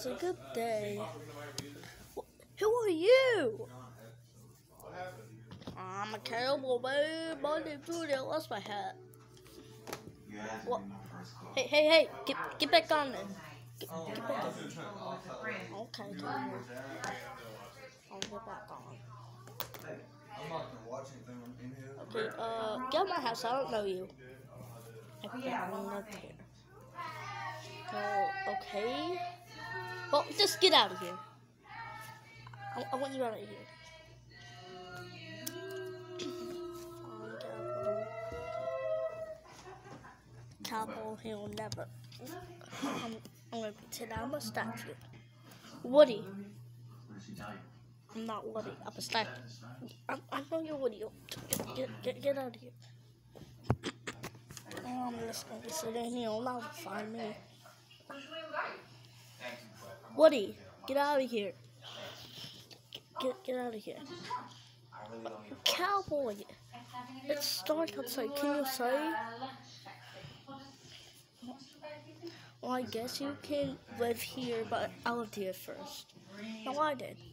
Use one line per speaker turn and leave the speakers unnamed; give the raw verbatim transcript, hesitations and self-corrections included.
It's a good day. Who are you? I'm a cowboy, babe. My name's Rudy. I lost my hat. What? Hey, hey, hey! Get, get back on there. Get, get back on. Okay, come here. I'll get back on.
I'm not gonna watch anything in here.
Okay, uh, get out of my house. I don't know you. I can't live here. Oh, okay. Well, just get out of here. I, I want you out of here. Cowboy, he'll never. I'm, I'm gonna pretend I'm a statue. Woody. I'm not Woody. I'm a statue. I, I know you're Woody. Get, get, get, get out of here. Oh, I'm just gonna sit in here. You'll never find me. Woody, get out of here. Get, get out of here. Cowboy, it's dark outside. Can you say? Well, I guess you can live here, but I lived here first. No, I did.